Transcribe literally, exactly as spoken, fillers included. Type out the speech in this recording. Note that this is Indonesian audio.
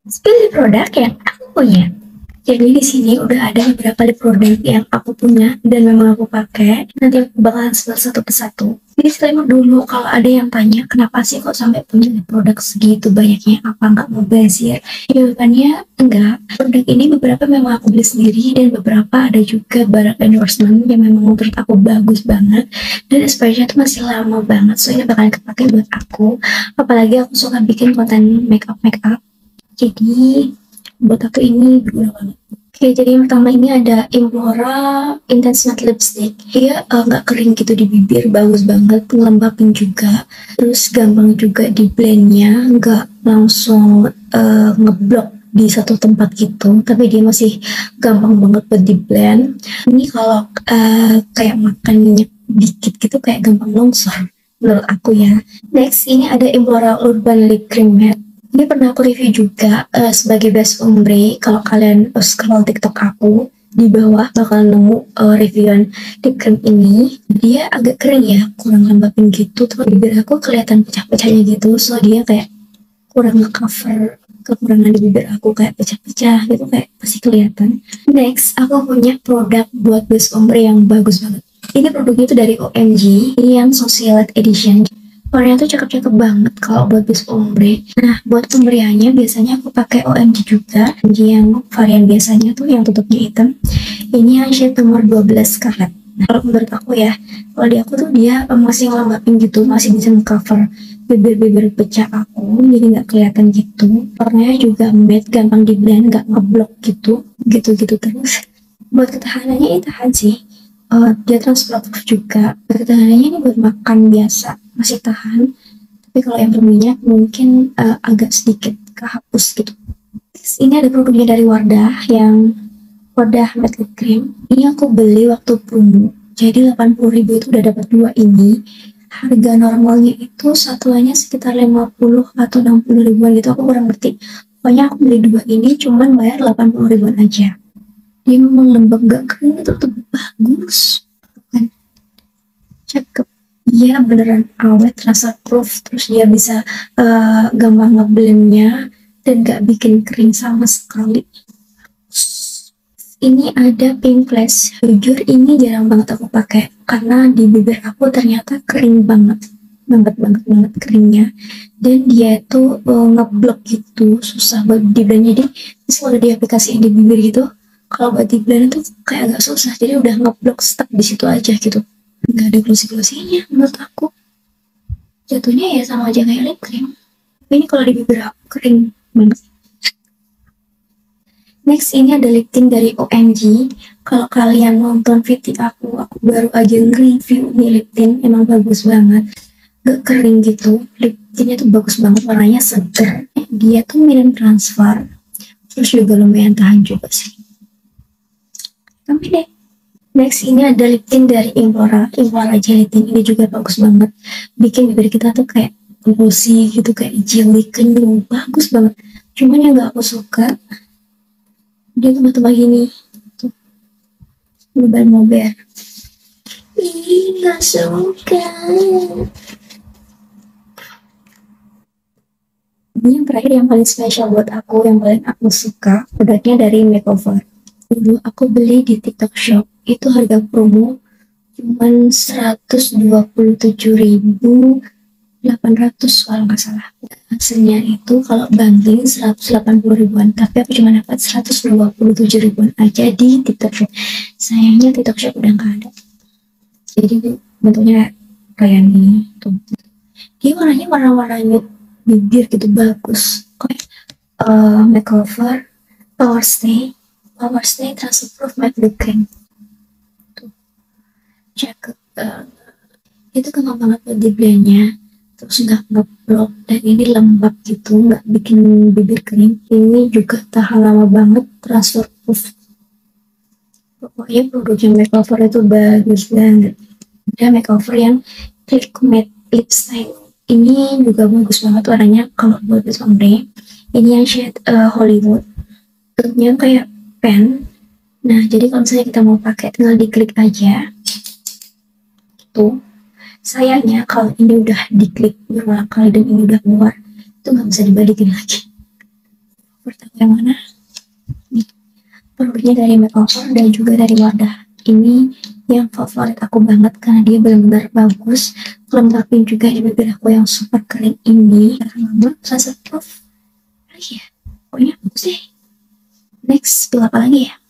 Pilih produk yang aku punya. Jadi di sini udah ada beberapa produk yang aku punya dan memang aku pakai. Nanti aku bakalan setel satu persatu. Jadi disclaimer dulu, kalau ada yang tanya kenapa sih kok sampai punya produk segitu banyaknya, apa nggak mau bazir? Jawabannya enggak. Produk ini beberapa memang aku beli sendiri dan beberapa ada juga barang endorsement yang memang menurut aku bagus banget dan expirednya tuh masih lama banget. So ini bakalan kepake buat aku. Apalagi aku suka bikin konten make up make up. Jadi buat aku ini berguna banget. Oke, jadi yang pertama ini ada Implora Intense Matte Lipstick. Dia eh, nggak uh, kering gitu di bibir, bagus banget, ngelembapin juga. Terus gampang juga di blendnya, nggak langsung uh, ngeblok di satu tempat gitu, tapi dia masih gampang banget buat di blend. Ini kalau uh, kayak makan minyak dikit gitu kayak gampang longsor menurut aku ya. Next ini ada Implora Urban Lip Cream Matte. Ini pernah aku review juga uh, sebagai best ombre. Kalau kalian uh, scroll TikTok aku, di bawah bakal nemu uh, reviewan lip cream ini. Dia agak kering ya, kurang lembapin gitu. Terus bibir aku kelihatan pecah-pecahnya gitu. So dia kayak kurang nge-cover kekurangan di bibir aku, kayak pecah-pecah gitu, kayak pasti kelihatan. Next, aku punya produk buat best ombre yang bagus banget. Ini produknya itu dari O M G, ini yang Socialite Edition. Warnanya tuh cakep-cakep banget kalau buat base ombre. Nah, buat pemberiannya biasanya aku pakai O M G juga. O M G yang varian biasanya tuh yang tutupnya hitam. Ini yang shade nomor dua belas karat. Nah, kalau menurut aku ya, kalau di aku tuh dia masih ngelembapin gitu, masih bisa cover bibir-bibir pecah aku, jadi nggak kelihatan gitu. Warnanya juga matte, gampang di blend, nggak ngeblok gitu, gitu-gitu terus. Buat ketahanannya ini tahan sih. Uh, dia transpiratif juga. Ketahanannya ini buat makan biasa masih tahan, tapi kalau yang berminyak mungkin uh, agak sedikit kehapus gitu. Ini ada produknya dari Wardah yang Wardah Matte Lip Cream. Ini aku beli waktu promo, jadi delapan puluh ribu itu udah dapat dua ini. Harga normalnya itu satuannya sekitar lima puluh atau enam puluh ribuan gitu, aku kurang ngerti. Pokoknya aku beli dua ini cuman bayar delapan puluh ribuan aja. Dia memang lembab gak kering, itu tuh bagus kan, cakep. Iya beneran awet, rasa proof, terus dia bisa uh, gampang ngeblendnya dan gak bikin kering sama sekali. Ini ada Pink Flash. Jujur ini jarang banget aku pakai karena di bibir aku ternyata kering banget, banget banget banget keringnya. Dan dia tuh uh, ngeblok gitu, susah buat di blend. Jadi kalau diaplikasiin di bibir gitu, kalau buat di blend itu kayak agak susah. Jadi udah ngeblok stuck di situ aja gitu. Nggak ada glossy-glossinya menurut aku. Jatuhnya ya sama aja kayak lip cream. Tapi ini kalau di bibir aku kering banget. Next ini ada lip tint dari O M G. Kalau kalian nonton video aku, aku baru aja nge-review ini lip tint, emang bagus banget. Gak kering gitu, lip tintnya tuh bagus banget, warnanya seger. Dia tuh minim transfer, terus juga lumayan tahan juga sih. Tapi deh. Next ini ada lip tint dari Implora, Implora Jelly Tint. Ini juga bagus banget, bikin bibir kita tuh kayak glossy gitu, kayak jelly kenyal, bagus banget. Cuman yang gak aku suka, dia tuh tebal gini tuh, mober-mober. Ih, gak suka. Ini yang terakhir yang paling spesial buat aku, yang paling aku suka, produknya dari Makeover. Dulu aku beli di TikTok Shop, itu harga promo cuman seratus dua puluh tujuh ribu delapan ratus kalau nggak salah. Hasilnya itu kalau bundling seratus delapan puluh ribuan, tapi aku cuma dapat seratus dua puluh tujuh ribuan aja di TikTok Shop. Sayangnya TikTok Shop udah nggak ada. Jadi bentuknya kayak ini tuh. Dia warnanya warna-warna bibir gitu, bagus. Kayak uh, Makeover Power Stay Power Stay Transfer Proof Matte Lip Cream. Tuh, cakep banget. Itu gampang banget buat di blendnya, terus nggak ngeblok, dan ini lembab gitu, nggak bikin bibir kering. Ini juga tahan lama banget, transfer proof. Pokoknya produknya Makeover itu bagus banget. Ada Makeover yang Click Matte Lip Style. Ini juga bagus banget warnanya kalau buat base ombre. Ini yang shade uh, Hollywood. Bentuknya kayak pen. Nah, jadi kalau misalnya kita mau pakai, tinggal diklik aja. Tuh. Sayangnya kalau ini udah diklik berulang kali dan ini udah keluar, itu nggak bisa dibalikin lagi. Favorit aku yang mana? Nih, produknya dari Makeover dan juga dari Wardah. Ini yang favorit aku banget karena dia benar-benar bagus, lembapin juga di bibir aku yang super kering ini. Karena rasa puff lagi ya, pokoknya bagus deh. Next, pilih apa lagi ya?